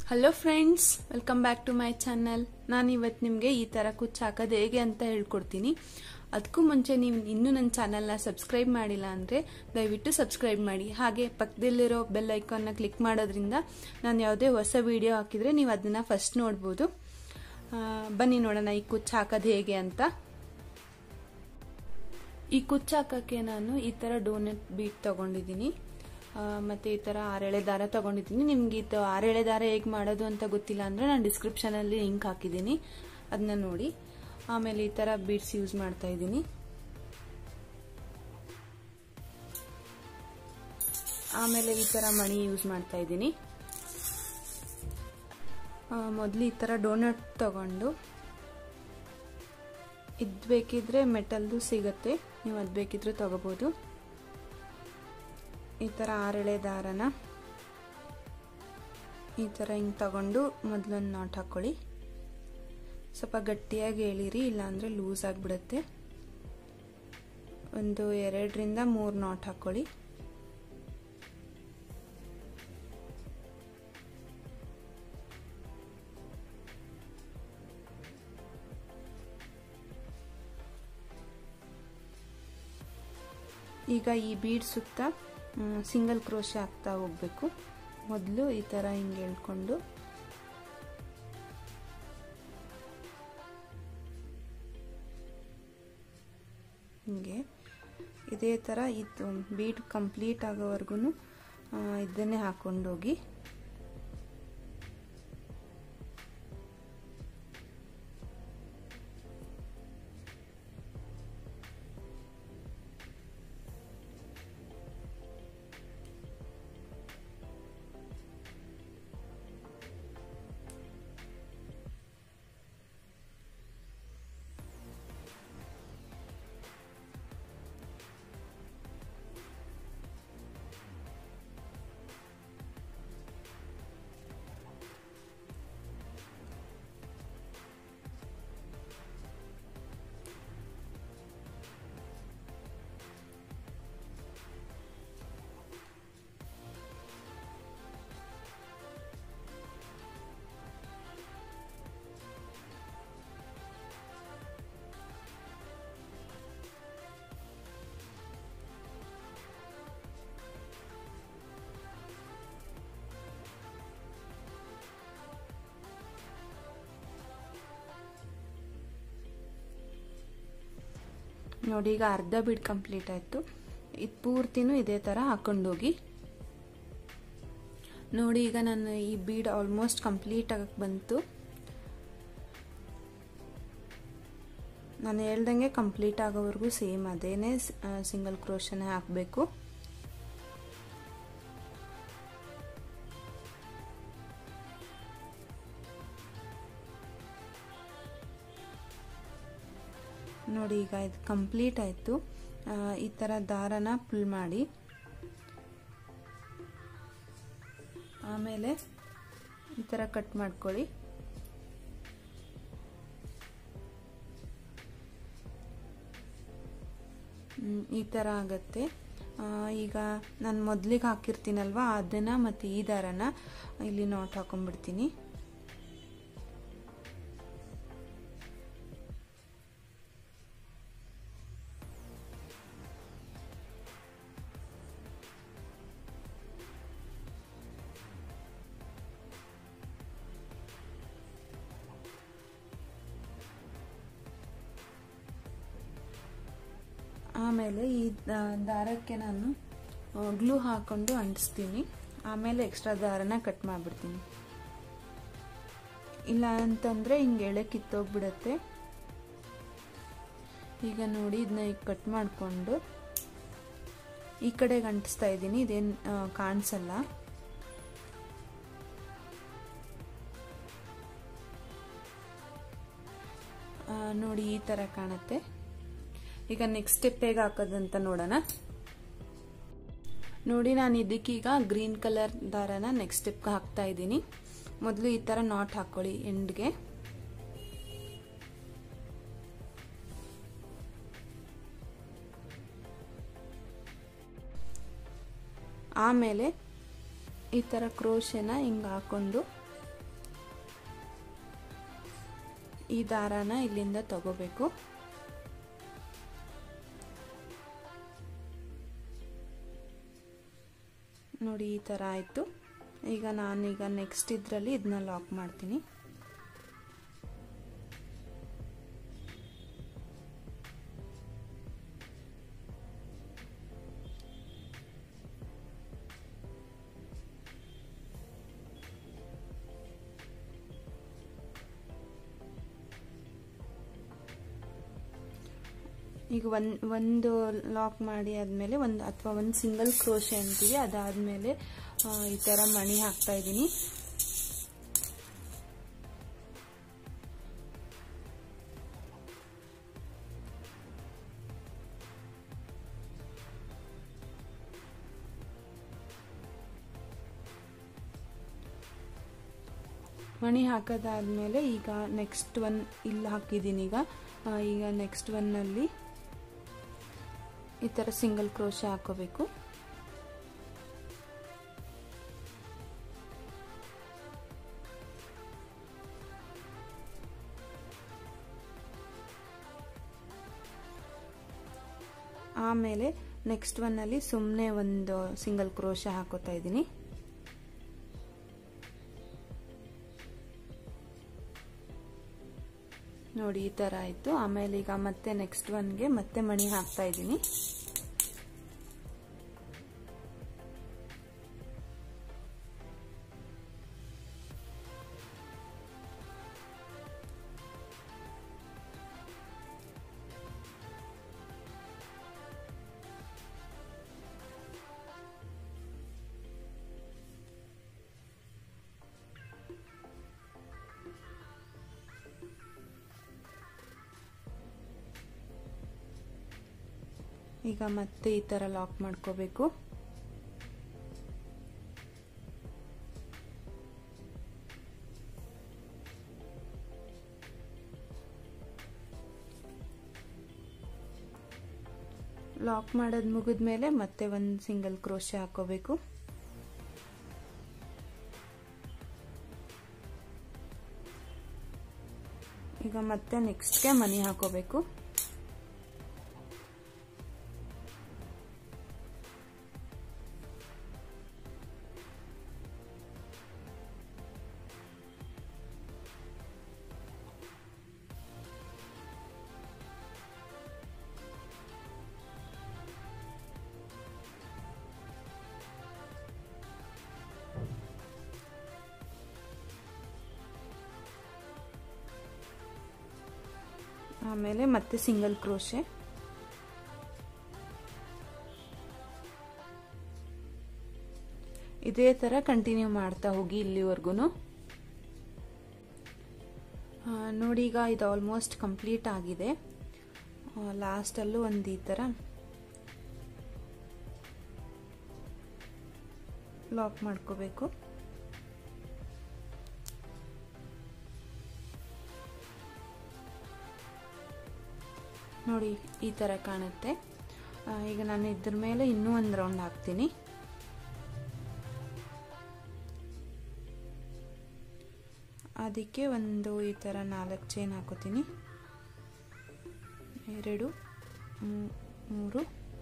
Hello friends, welcome back to my channel. ನಾನು ಇವತ್ತು ನಿಮಗೆ ಈ ಥರ ಕುಚ್ಚು ಹಾಕೋದು ಹೇಗೆ ಅಂತ ಹೇಳ್ಕೊಡ್ತೀನಿ. ಅದಕ್ಕೂ ಮುಂಚೆ ನೀವು ಇನ್ನೂ ನನ್ನ ಚಾನಲ್ನ ಸಬ್ಸ್ಕ್ರೈಬ್ ಮಾಡಿಲ್ಲ ಅಂದರೆ ದಯವಿಟ್ಟು ಸಬ್ಸ್ಕ್ರೈಬ್ ಮಾಡಿ. ಹಾಗೆ ಪಕ್ಕದಲ್ಲಿರೋ ಬೆಲ್ ಐಕಾನ್ನ ಕ್ಲಿಕ್ ಮಾಡೋದ್ರಿಂದ ನಾನು ಯಾವುದೇ ಹೊಸ ವಿಡಿಯೋ ಹಾಕಿದರೆ ನೀವು ಅದನ್ನು ಫಸ್ಟ್ ನೋಡ್ಬೋದು. ಬನ್ನಿ ನೋಡೋಣ ಈ ಕುಚ್ಚು ಹಾಕೋದು ಹೇಗೆ ಅಂತ. ಈ ಕುಚ್ಚು ಹಾಕೋಕ್ಕೆ ನಾನು ಈ ಥರ ಡೋನೆಟ್ ಬೀಟ್ ತೊಗೊಂಡಿದ್ದೀನಿ, ಮತ್ತು ಈ ಥರ ಆರೆಳೆ ದಾರ ತೊಗೊಂಡಿದ್ದೀನಿ. ನಿಮ್ಗೆ ಇದು ಆರೆಳೆ ದಾರ ಹೇಗೆ ಮಾಡೋದು ಅಂತ ಗೊತ್ತಿಲ್ಲ ಅಂದರೆ ನಾನು ಡಿಸ್ಕ್ರಿಪ್ಷನಲ್ಲಿ ಲಿಂಕ್ ಹಾಕಿದ್ದೀನಿ, ಅದನ್ನ ನೋಡಿ. ಆಮೇಲೆ ಈ ಥರ ಬೀಡ್ಸ್ ಯೂಸ್ ಮಾಡ್ತಾ ಇದ್ದೀನಿ. ಆಮೇಲೆ ಈ ಥರ ಮಣಿ ಯೂಸ್ ಮಾಡ್ತಾ ಇದ್ದೀನಿ. ಮೊದಲು ಈ ಥರ ಡೋನಟ್ ತಗೊಂಡು, ಇದು ಬೇಕಿದ್ರೆ ಮೆಟಲ್ದು ಸಿಗುತ್ತೆ, ನೀವು ಅದು ಬೇಕಿದ್ರೆ ತಗೋಬೋದು. ಈ ಥರ ಆರೆಳೆ ದಾರನ ಈ ಥರ ಹಿಂಗೆ ತಗೊಂಡು ಮೊದಲೊಂದು ನಾಟ್ ಹಾಕ್ಕೊಳ್ಳಿ. ಸ್ವಲ್ಪ ಗಟ್ಟಿಯಾಗಿ ಎಳೀರಿ, ಇಲ್ಲಾಂದರೆ ಲೂಸ್ ಆಗಿಬಿಡುತ್ತೆ. ಒಂದು 2ರಿಂದ 3 ನಾಟ್ ಹಾಕ್ಕೊಳ್ಳಿ. ಈಗ ಈ ಬೀಡ್ ಸುತ್ತ ಸಿಂಗಲ್ ಕ್ರೋಶೆ ಹಾಕ್ತಾ ಹೋಗ್ಬೇಕು. ಮೊದಲು ಈ ಥರ ಹಿಂಗೆ ಎಳ್ಕೊಂಡು ಹಿಂಗೆ ಇದೇ ಥರ ಇದು ಬೀಡ್ ಕಂಪ್ಲೀಟ್ ಆಗೋವರೆಗೂ ಇದನ್ನೇ ಹಾಕೊಂಡೋಗಿ. ನೋಡಿ, ಈಗ ಅರ್ಧ ಬೀಡ್ ಕಂಪ್ಲೀಟ್ ಆಯಿತು. ಇದು ಪೂರ್ತಿನೂ ಇದೇ ಥರ ಹಾಕೊಂಡೋಗಿ. ನೋಡಿ, ಈಗ ನಾನು ಈ ಬೀಡ್ ಆಲ್ಮೋಸ್ಟ್ ಕಂಪ್ಲೀಟ್ ಆಗಕ್ಕೆ ಬಂತು. ನಾನು ಹೇಳ್ದಂಗೆ ಕಂಪ್ಲೀಟ್ ಆಗೋವರೆಗೂ ಸೇಮ್ ಅದೇನೇ ಸಿಂಗಲ್ ಕ್ರೋಶನೇ ಹಾಕಬೇಕು. ನೋಡಿ, ಈಗ ಇದು ಕಂಪ್ಲೀಟ್ ಆಯಿತು. ಈ ಥರ ದಾರನ ಫುಲ್ ಮಾಡಿ, ಆಮೇಲೆ ಈ ಥರ ಕಟ್ ಮಾಡ್ಕೊಳ್ಳಿ. ಈ ಥರ ಆಗತ್ತೆ. ಈಗ ನಾನು ಮೊದಲಿಗೆ ಹಾಕಿರ್ತೀನಲ್ವ ಅದನ್ನು ಮತ್ತು ಈ ದಾರನ ಇಲ್ಲಿ ನಾಟ್ ಹಾಕೊಂಡ್ಬಿಡ್ತೀನಿ. ಆಮೇಲೆ ಈ ದಾರಕ್ಕೆ ನಾನು ಗ್ಲೂ ಹಾಕೊಂಡು ಅಂಟಿಸ್ತೀನಿ. ಆಮೇಲೆ ಎಕ್ಸ್ಟ್ರಾ ದಾರನ ಕಟ್ ಮಾಡಿಬಿಡ್ತೀನಿ. ಇಲ್ಲ ಅಂತಂದರೆ ಹಿಂಗೆ ಎಳೆ ಕಿತ್ತೋಗ್ಬಿಡತ್ತೆ. ಈಗ ನೋಡಿ, ಇದನ್ನ ಈಗ ಕಟ್ ಮಾಡಿಕೊಂಡು ಈ ಕಡೆಗೆ ಅಂಟಿಸ್ತಾ ಇದ್ದೀನಿ. ಇದೇನು ಕಾಣಿಸಲ್ಲ. ನೋಡಿ, ಈ ಥರ ಕಾಣುತ್ತೆ. ಈಗ ನೆಕ್ಸ್ಟ್ ಸ್ಟೆಪ್ ಹೇಗೆ ಹಾಕೋದಂತ ನೋಡೋಣ. ನೋಡಿ, ನಾನು ಇದಕ್ಕೀಗ ಗ್ರೀನ್ ಕಲರ್ ದಾರನ ನೆಕ್ಸ್ಟ್ ಸ್ಟೆಪ್ಗೆ ಹಾಕ್ತಾ ಇದ್ದೀನಿ. ಮೊದಲು ಈ ಥರ ನಾಟ್ ಹಾಕ್ಕೊಳ್ಳಿ ಎಂಡ್ಗೆ. ಆಮೇಲೆ ಈ ಥರ ಕ್ರೋಶೆನ ಹಿಂಗೆ ಹಾಕೊಂಡು ಈ ದಾರಾನ ಇಲ್ಲಿಂದ ತಗೋಬೇಕು. ನೋಡಿ ಈ ಥರ ಆಯಿತು. ಈಗ ನಾನೀಗ ನೆಕ್ಸ್ಟ್ ಇದರಲ್ಲಿ ಇದನ್ನ ಲಾಕ್ ಮಾಡ್ತೀನಿ. ಈಗ ಒಂದು ಲಾಕ್ ಮಾಡಿ ಆದಮೇಲೆ ಒಂದು ಸಿಂಗಲ್ ಕ್ರೋಶೆ ಅಂತೀವಿ, ಅದಾದಮೇಲೆ ಈ ಥರ ಮಣಿ ಹಾಕ್ತಾ ಇದ್ದೀನಿ. ಮಣಿ ಹಾಕೋದಾದ್ಮೇಲೆ ಈಗ ನೆಕ್ಸ್ಟ್ ಒನ್ ಇಲ್ಲಿ ಹಾಕಿದ್ದೀನಿ. ಈಗ ನೆಕ್ಸ್ಟ್ ಒನ್ನಲ್ಲಿ ಈ ಥರ ಸಿಂಗಲ್ ಕ್ರೋಶೆ ಹಾಕೋಬೇಕು. ಆಮೇಲೆ ನೆಕ್ಸ್ಟ್ ಒನ್ನಲ್ಲಿ ಸುಮ್ಮನೆ ಒಂದು ಸಿಂಗಲ್ ಕ್ರೋಶೆ ಹಾಕೋತಾ ಇದ್ದೀನಿ. ನೋಡಿ ಈ ಥರ ಆಯಿತು. ಆಮೇಲೆ ಈಗ ಮತ್ತೆ ನೆಕ್ಸ್ಟ್ ಒನ್ಗೆ ಮತ್ತೆ ಮಣಿ ಹಾಕ್ತಾ ಇದ್ದೀನಿ. ಈಗ ಮತ್ತೆ ಈ ಥರ ಲಾಕ್ ಮಾಡ್ಕೋಬೇಕು. ಲಾಕ್ ಮಾಡೋದು ಮುಗಿದ್ಮೇಲೆ ಮತ್ತೆ ಒಂದು ಸಿಂಗಲ್ ಕ್ರೋಶೆ ಹಾಕೋಬೇಕು. ಈಗ ಮತ್ತೆ ನೆಕ್ಸ್ಟ್ಗೆ ಮಣಿ ಹಾಕೋಬೇಕು. ಆಮೇಲೆ ಮತ್ತೆ ಸಿಂಗಲ್ ಕ್ರೋಶೆ. ಇದೇ ತರ ಕಂಟಿನ್ಯೂ ಮಾಡ್ತಾ ಹೋಗಿ ಇಲ್ಲಿವರೆಗೂ. ನೋಡಿ ಈಗ ಇದು ಆಲ್ಮೋಸ್ಟ್ ಕಂಪ್ಲೀಟ್ ಆಗಿದೆ. ಲಾಸ್ಟ್ ಅಲ್ಲೂ ಒಂದು ಈ ತರ ಲಾಕ್ ಮಾಡ್ಕೋಬೇಕು. ನೋಡಿ ಈ ತರ ಕಾಣುತ್ತೆ. ಈಗ ನಾನು ಇದ್ರ ಮೇಲೆ ಇನ್ನೂ ಒಂದು ರೌಂಡ್ ಹಾಕ್ತೀನಿ. ಅದಕ್ಕೆ ಒಂದು ಈ ತರ 4 ಚೈನ್ ಹಾಕೋತೀನಿ. 2 3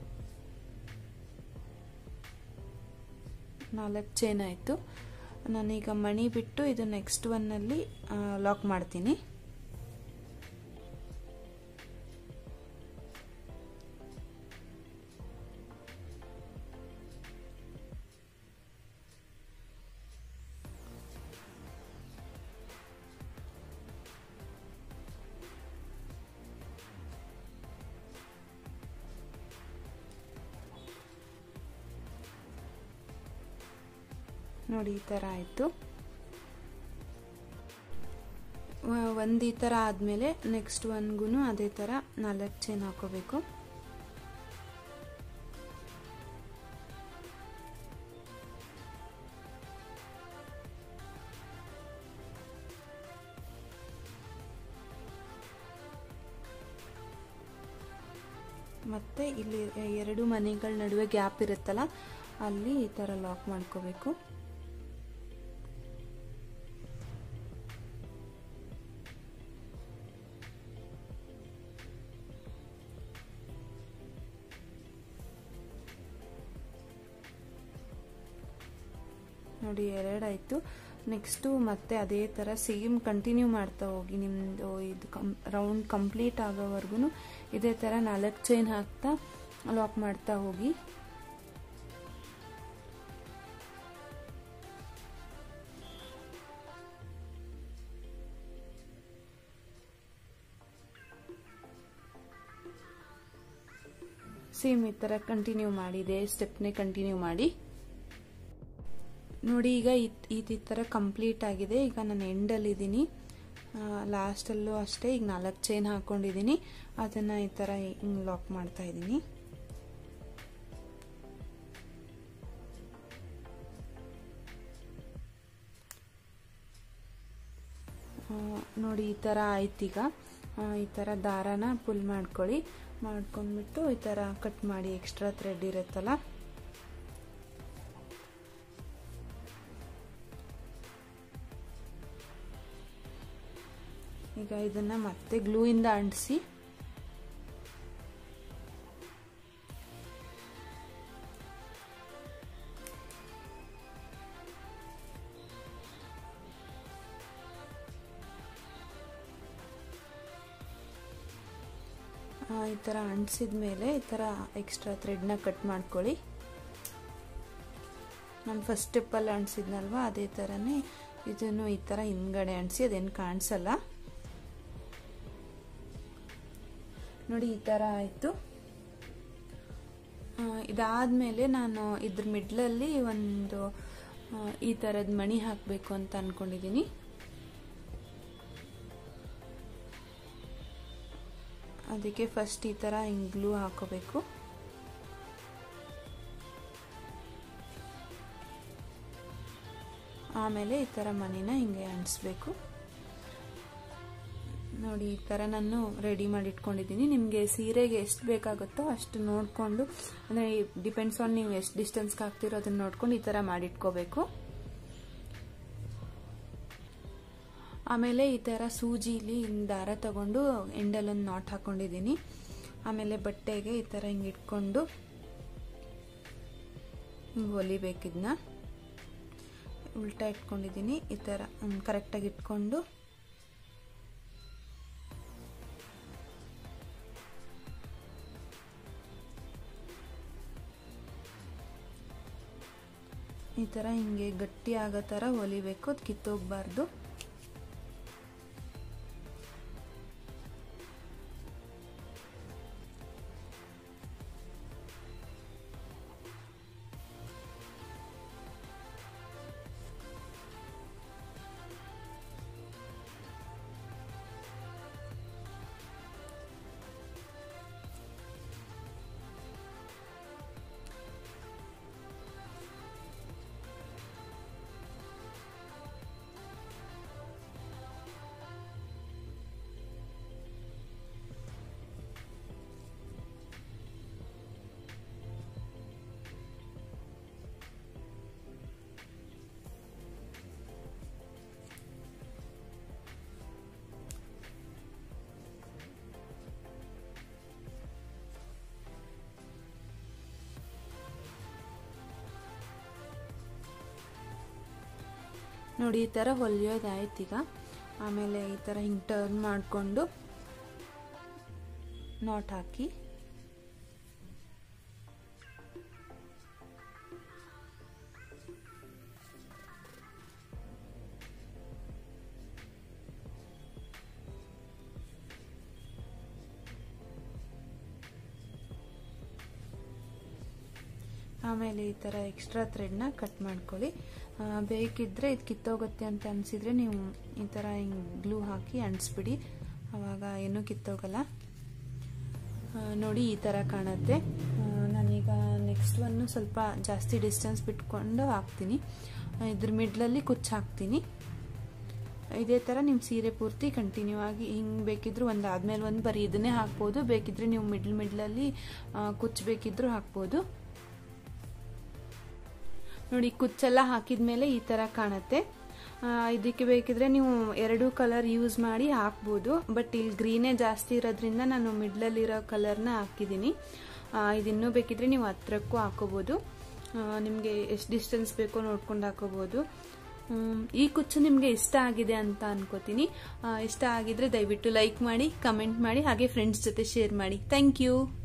4 ಚೈನ್ ಆಯಿತು. ನಾನೀಗ ಮಣಿ ಬಿಟ್ಟು ಇದು ನೆಕ್ಸ್ಟ್ ಒನ್ನಲ್ಲಿ ಲಾಕ್ ಮಾಡ್ತೀನಿ. ನೋಡಿ ಈ ಥರ ಆಯಿತು. ಒಂದು ಈ ಥರ ಆದಮೇಲೆ ನೆಕ್ಸ್ಟ್ ಒನ್ಗೂ ಅದೇ ಥರ 4 ಚೈನ್ ಹಾಕೋಬೇಕು. ಮತ್ತೆ ಇಲ್ಲಿ 2 ಮಣಿಗಳ ನಡುವೆ ಗ್ಯಾಪ್ ಇರುತ್ತಲ್ಲ, ಅಲ್ಲಿ ಈ ಥರ ಲಾಕ್ ಮಾಡ್ಕೋಬೇಕು. ನೋಡಿ 2 ಆಯಿತು. ನೆಕ್ಸ್ಟು ಮತ್ತೆ ಅದೇ ಥರ ಸೇಮ್ ಕಂಟಿನ್ಯೂ ಮಾಡ್ತಾ ಹೋಗಿ. ನಿಮ್ಮದು ಇದು ರೌಂಡ್ ಕಂಪ್ಲೀಟ್ ಆಗೋವರೆಗೂ ಇದೇ ಥರ 4 ಚೈನ್ ಹಾಕ್ತಾ ಲಾಕ್ ಮಾಡ್ತಾ ಹೋಗಿ. ಸೇಮ್ ಈ ಥರ ಕಂಟಿನ್ಯೂ ಮಾಡಿ, ಇದೇ ಸ್ಟೆಪ್ನೇ ಕಂಟಿನ್ಯೂ ಮಾಡಿ. ನೋಡಿ ಈಗ ಈ ಥರ ಕಂಪ್ಲೀಟ್ ಆಗಿದೆ. ಈಗ ನಾನು ಎಂಡಲ್ಲಿದ್ದೀನಿ, ಲಾಸ್ಟಲ್ಲೂ ಅಷ್ಟೇ. ಈಗ 4 ಚೈನ್ ಹಾಕ್ಕೊಂಡಿದ್ದೀನಿ, ಅದನ್ನು ಈ ಥರ ಹಿಂಗೆ ಲಾಕ್ ಮಾಡ್ತಾ ಇದ್ದೀನಿ. ನೋಡಿ ಈ ಥರ ಆಯ್ತೀಗ. ಈ ಥರ ದಾರಾನ ಪುಲ್ ಮಾಡ್ಕೊಳ್ಳಿ. ಮಾಡ್ಕೊಂಡ್ಬಿಟ್ಟು ಈ ಥರ ಕಟ್ ಮಾಡಿ, ಎಕ್ಸ್ಟ್ರಾ ಥ್ರೆಡ್ ಇರುತ್ತಲ್ಲ ಈಗ ಇದನ್ನ ಮತ್ತೆ ಗ್ಲೂ ಇಂದ ಅಂಟಿಸಿ ಈ ಥರ ಅಂಟಿಸಿದ ಮೇಲೆ ಈ ಥರ ಎಕ್ಸ್ಟ್ರಾ ಥ್ರೆಡ್ನ ಕಟ್ ಮಾಡ್ಕೊಳ್ಳಿ. ನಾನು ಫಸ್ಟ್ ಸ್ಟೆಪ್ಪಲ್ಲಿ ಅಂಟಿಸಿದ್ನಲ್ವ ಅದೇ ಥರನೇ ಇದನ್ನು ಈ ಥರ ಹಿಂದ್ಗಡೆ ಅಂಟಿಸಿ, ಅದೇನು ಕಾಣಿಸಲ್ಲ. ನೋಡಿ ಈ ಥರ ಆಯಿತು. ಇದಾದಮೇಲೆ ನಾನು ಇದ್ರ ಮಿಡ್ಲಲ್ಲಿ ಒಂದು ಈ ಥರದ ಮಣಿ ಹಾಕಬೇಕು ಅಂತ ಅಂದ್ಕೊಂಡಿದ್ದೀನಿ. ಅದಕ್ಕೆ ಫಸ್ಟ್ ಈ ಥರ ಹಿಂಗೆ ಗ್ಲೂ ಹಾಕೋಬೇಕು. ಆಮೇಲೆ ಈ ಥರ ಮಣಿನ ಹಿಂಗೆ ಅಂಟಿಸ್ಬೇಕು. ನೋಡಿ ಈ ಥರ ನಾನು ರೆಡಿ ಮಾಡಿ ಇಟ್ಕೊಂಡಿದ್ದೀನಿ. ನಿಮಗೆ ಸೀರೆಗೆ ಎಷ್ಟು ಬೇಕಾಗುತ್ತೋ ಅಷ್ಟು ನೋಡಿಕೊಂಡು, ಅಂದರೆ ಡಿಪೆಂಡ್ಸ್ ಆನ್ ನೀವು ಎಷ್ಟು ಡಿಸ್ಟೆನ್ಸ್ಗೆ ಹಾಕ್ತಿರೋ ಅದನ್ನು ನೋಡ್ಕೊಂಡು ಈ ಥರ ಮಾಡಿಟ್ಕೋಬೇಕು. ಆಮೇಲೆ ಈ ಥರ ಸೂಜಿಲಿ ದಾರ ತಗೊಂಡು ಎಂಡಲ್ಲೊಂದು ನಾಟ್ ಹಾಕೊಂಡಿದ್ದೀನಿ. ಆಮೇಲೆ ಬಟ್ಟೆಗೆ ಈ ಥರ ಹಿಂಗೆ ಇಟ್ಕೊಂಡು ಹಿಂಗೆ ಹೊಲಿಬೇಕಿದ್ನ. ಉಲ್ಟಾ ಇಟ್ಕೊಂಡಿದ್ದೀನಿ. ಈ ಥರ ಕರೆಕ್ಟಾಗಿ ಇಟ್ಕೊಂಡು ಈ ಥರ ಹಿಂಗೆ ಗಟ್ಟಿ ಆಗೋ ಥರ ಹೊಲಿಬೇಕು, ಅದು ಕಿತ್ತೋಗ್ಬಾರ್ದು. ನೋಡಿ ಈ ಥರ ಹೊಲಿಯೋದಾಯ್ತು ಈಗ. ಆಮೇಲೆ ಈ ಥರ ಹಿಂಗೆ ಟರ್ನ್ ಮಾಡಿಕೊಂಡು ನಾಟ್ ಹಾಕಿ ಆಮೇಲೆ ಈ ಥರ ಎಕ್ಸ್ಟ್ರಾ ಥ್ರೆಡ್ನ ಕಟ್ ಮಾಡ್ಕೊಳ್ಳಿ. ಬೇಕಿದ್ದರೆ ಇದು ಕಿತ್ತೋಗುತ್ತೆ ಅಂತ ಅನಿಸಿದರೆ ನೀವು ಈ ಥರ ಹಿಂಗೆ ಗ್ಲೂ ಹಾಕಿ ಅಂಟಿಸ್ಬಿಡಿ, ಆವಾಗ ಏನೂ ಕಿತ್ತೋಗಲ್ಲ. ನೋಡಿ ಈ ಥರ ಕಾಣುತ್ತೆ. ನಾನೀಗ ನೆಕ್ಸ್ಟ್ ಒನ್ನು ಸ್ವಲ್ಪ ಜಾಸ್ತಿ ಡಿಸ್ಟೆನ್ಸ್ ಬಿಟ್ಕೊಂಡು ಹಾಕ್ತೀನಿ. ಇದ್ರ ಮಿಡ್ಲಲ್ಲಿ ಕುಚ್ಚು ಹಾಕ್ತೀನಿ. ಇದೇ ಥರ ನಿಮ್ಮ ಸೀರೆ ಪೂರ್ತಿ ಕಂಟಿನ್ಯೂ ಆಗಿ ಹಿಂಗೆ ಬೇಕಿದ್ರು ಒಂದಾದ್ಮೇಲೆ ಒಂದು ಬರೀ ಇದನ್ನೇ ಹಾಕ್ಬೋದು. ಬೇಕಿದ್ರೆ ನೀವು ಮಿಡ್ಲಲ್ಲಿ ಕುಚ್ಚು ಬೇಕಿದ್ರೂ ಹಾಕ್ಬೋದು. ನೋಡಿ ಕುಚ್ಚೆಲ್ಲ ಹಾಕಿದ್ಮೇಲೆ ಈ ಥರ ಕಾಣುತ್ತೆ. ಇದಕ್ಕೆ ಬೇಕಿದ್ರೆ ನೀವು 2 ಕಲರ್ ಯೂಸ್ ಮಾಡಿ ಹಾಕ್ಬೋದು. ಬಟ್ ಇಲ್ಲಿ ಗ್ರೀನೇ ಜಾಸ್ತಿ ಇರೋದ್ರಿಂದ ನಾನು ಮಿಡ್ಲಲ್ಲಿರೋ ಕಲರ್ನ ಹಾಕಿದ್ದೀನಿ. ಇದಿನ್ನೂ ಬೇಕಿದ್ರೆ ನೀವು ಹತ್ರಕ್ಕೂ ಹಾಕೋಬೋದು. ನಿಮಗೆ ಎಷ್ಟು ಡಿಸ್ಟೆನ್ಸ್ ಬೇಕೋ ನೋಡ್ಕೊಂಡು ಹಾಕೋಬಹುದು. ಈ ಕುಚ್ಚು ನಿಮಗೆ ಇಷ್ಟ ಆಗಿದೆ ಅಂತ ಅನ್ಕೋತೀನಿ. ಇಷ್ಟ ಆಗಿದ್ರೆ ದಯವಿಟ್ಟು ಲೈಕ್ ಮಾಡಿ, ಕಮೆಂಟ್ ಮಾಡಿ, ಹಾಗೆ ಫ್ರೆಂಡ್ಸ್ ಜೊತೆ ಶೇರ್ ಮಾಡಿ. Thank you.